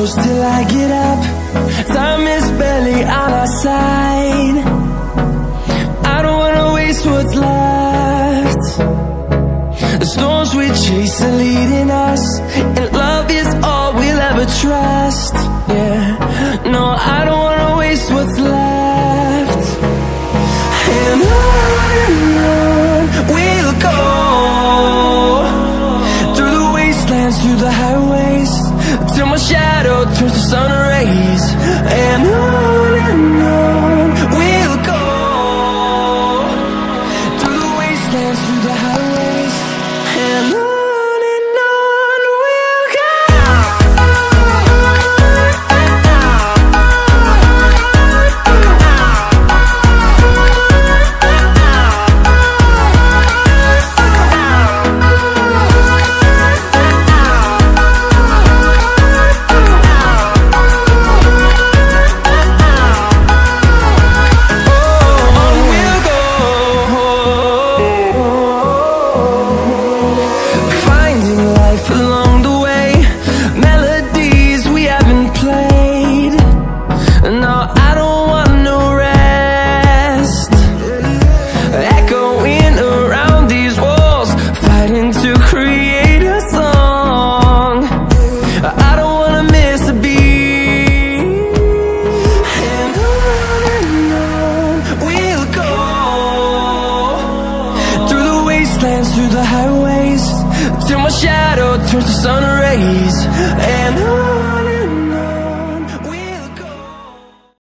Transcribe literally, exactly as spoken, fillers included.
close till I get up. Time is barely on our side. I don't wanna waste what's left. The storms we chase are leading us, and love is all we'll ever trust. Yeah, no, I don't wanna waste what's left. And on and on we'll go, through the wastelands, through the highways, till my shadow turns to sun rays. And on and on we'll go, through the wastelands, through the highways, and on. Through the highways, till my shadow turns to sun rays. And